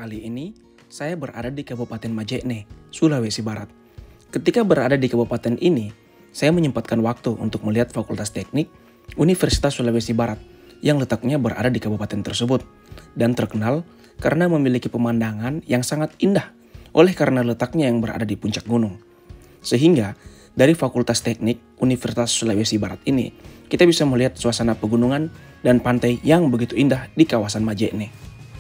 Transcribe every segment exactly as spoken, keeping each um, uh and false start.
Kali ini, saya berada di Kabupaten Majene, Sulawesi Barat. Ketika berada di kabupaten ini, saya menyempatkan waktu untuk melihat Fakultas Teknik Universitas Sulawesi Barat yang letaknya berada di kabupaten tersebut dan terkenal karena memiliki pemandangan yang sangat indah oleh karena letaknya yang berada di puncak gunung. Sehingga dari Fakultas Teknik Universitas Sulawesi Barat ini, kita bisa melihat suasana pegunungan dan pantai yang begitu indah di kawasan Majene.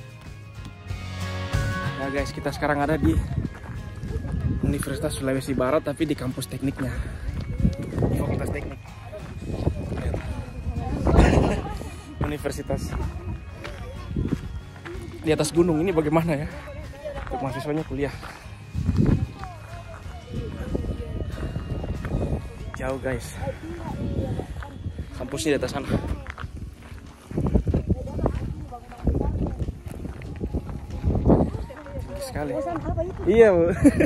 Nah guys, kita sekarang ada di Universitas Sulawesi Barat tapi di kampus tekniknya, di Fakultas Teknik. Universitas di atas gunung ini bagaimana ya untuk mahasiswanya kuliah? Jauh guys, kampusnya di atas sana. Tinggi sekali. Iya bu.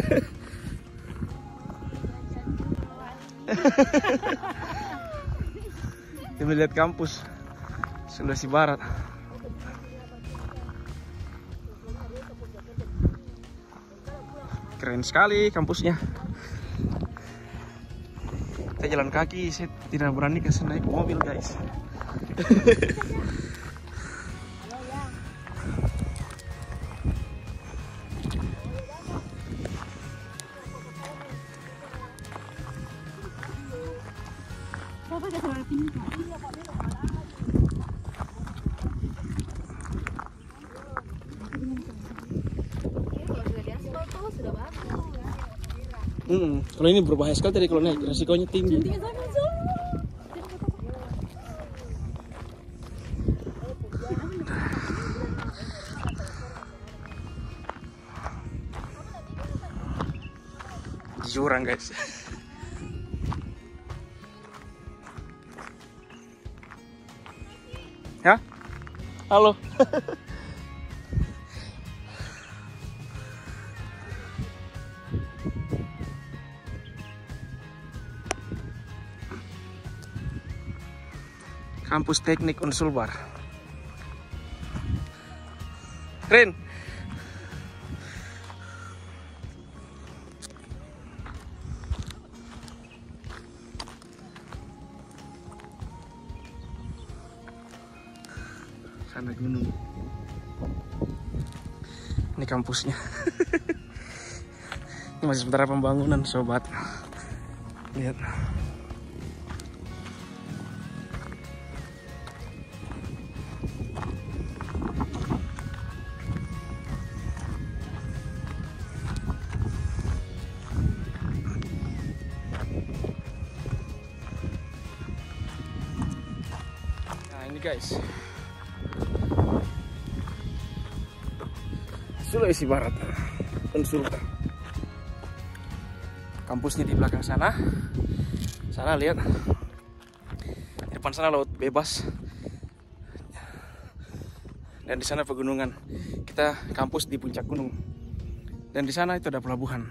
Kita lihat kampus Sulawesi Barat. Keren sekali kampusnya. Kita jalan kaki, saya tidak berani kasih naik mobil guys. Hmm, kalau ini berbahaya sekali tadi kalau naik, resikonya tinggi. Jurang guys. Ya? Halo. Kampus Teknik Unsulbar. Keren. Sana gunung. Ini kampusnya. Ini masih sementara pembangunan, sobat. Lihat. Nah ini guys, Sulawesi Barat, Unsulbar. Kampusnya di belakang sana. Sana lihat, di depan sana laut bebas. Dan di sana pegunungan. Kita kampus di puncak gunung. Dan di sana itu ada pelabuhan.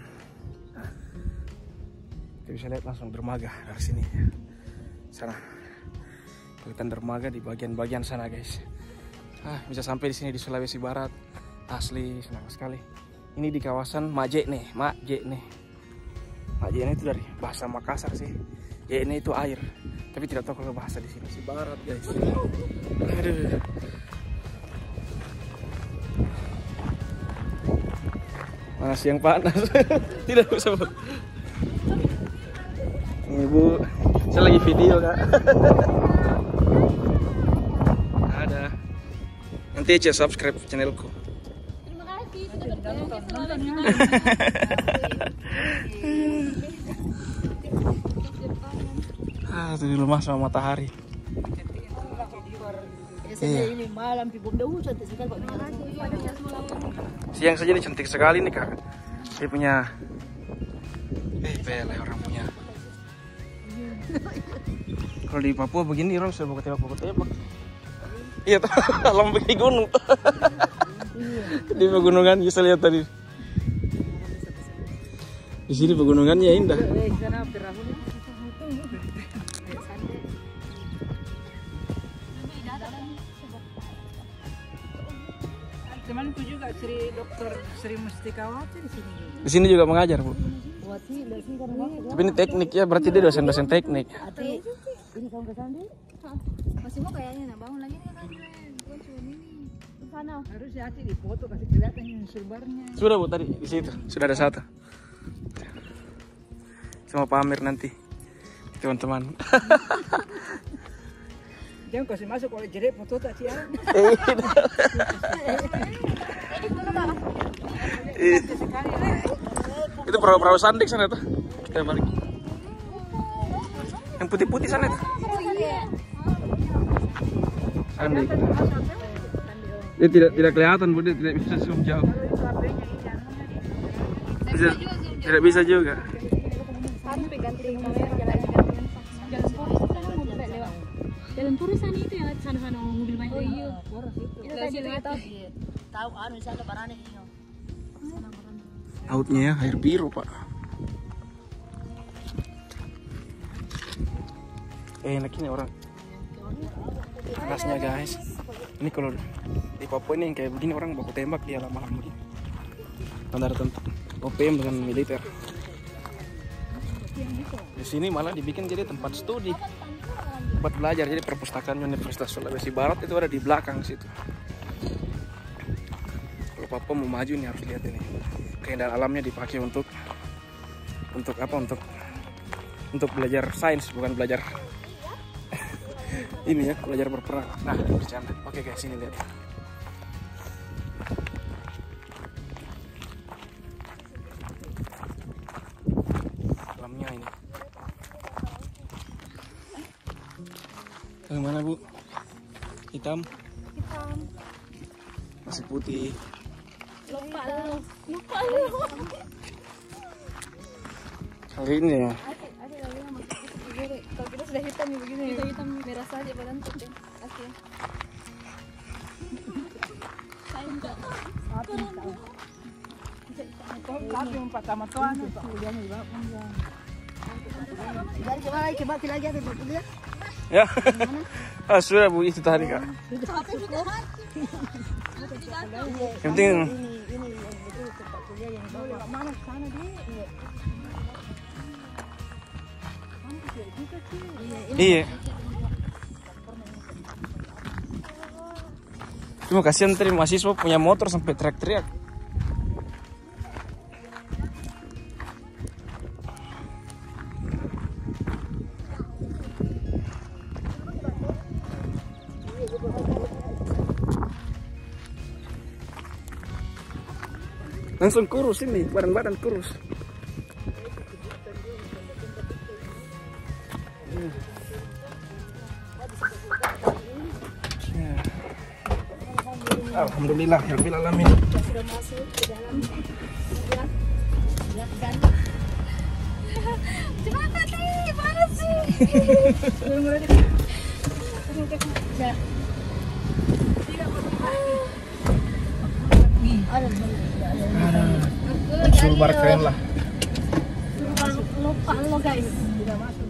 Kita bisa lihat langsung dermaga dari sini. Sana. Kelihatan dermaga di bagian-bagian sana guys. Ah, bisa sampai di sini di Sulawesi Barat. Asli senang sekali. Ini di kawasan Majene, Majene. Majene itu dari bahasa Makassar sih. Jene itu air. Tapi tidak tahu kalau bahasa di sini Sulawesi Barat guys. Aduh. Mana siang panas. Tidak bisa. Ibu, saya lagi video kak. Ada. Nanti aja subscribe channelku. Terima kasih sudah nonton. Ah, itu di rumah sama matahari. Iya. Siang saja ini cantik sekali nih kak. Dia punya, eh pele orang punya. Kalau di Papua begini orang bisa bawa tembak-bawa tembak. Iya, alam bagi gunung. Di pegunungan bisa lihat tadi. Di sini pegunungannya indah. temanku juga Sri Dokter Sri Mustikawati di sini juga. Di sini juga mengajar, Bu. Wati, di sini kan ini. Tapi ini teknik ya, berarti dia dosen-dosen teknik. Ati, ini kamu ke sana? Masih mau kayaknya nah bangun lagi nih kan bukan cuma ini. Ke sana. Harusnya Ati di foto kasih kelihatan yang sulbarnya. Sudah, Bu, tadi di situ. Sudah ada satu. Sama pamer nanti. Teman-teman. Jangan kasih masuk kalau jadi foto tak sih ya. Itu perahu-perahu sandik sana tuh. Kita balik. Yang putih-putih sana tuh. Sandik. Dia tidak tidak kelihatan, Bu, dia tidak bisa zoom jauh. Bisa, tidak bisa juga. Harus ganti kamera jalan gantian jalan poros sana mobil lewat. Jalan poros sana itu yang sana-sana mobil banyak. Oh iya. Poros itu. Itu tadi kita tahu anu sana barane ini. Lautnya ya, air biru, Pak. Eh, enak ini orang. Panasnya, guys. Ini kalau di Papua ini yang kayak begini orang baku tembak dia lama-lama begini. Antara tentang O P M dengan militer. Di sini malah dibikin jadi tempat studi, tempat belajar. Jadi perpustakaan Universitas Sulawesi Barat itu ada di belakang situ. Kalau Papua mau maju nih harus lihat ini. Keindahan alamnya dipakai untuk untuk apa? Untuk untuk belajar sains, bukan belajar ini ya, belajar berperang. Nah, bercanda. Oke guys, ini lihat. Alamnya ini. Bagaimana, Bu? Hitam? Hitam. Masih putih. Lupa lu. Lupa lu. Kali ini ya. Ada lagi yang masih putih. Kalau kita sudah hitam nih begini. Kita hitam merah saja badan putih. Asli. Saya enggak. Tapi yang pertama tuh anu udah nih, Pak. Dari coba lagi, coba lagi ada foto dia. Ya. Ah, sudah, Bu, itu tadi, Kak. Yang penting Ini ini yang betul tempat kuliah yang bawa mana sana dia. iya. Cuma kasihan tadi mahasiswa punya motor sampai teriak-teriak. Langsung kurus ini, badan-badan kurus. Hmm. Ya. Alhamdulillah, rabbil alamin. Sudah masuk ke dalam. Silakan. Cepat sih, panas sih. Sulbar keren lah. Lupa lo guys.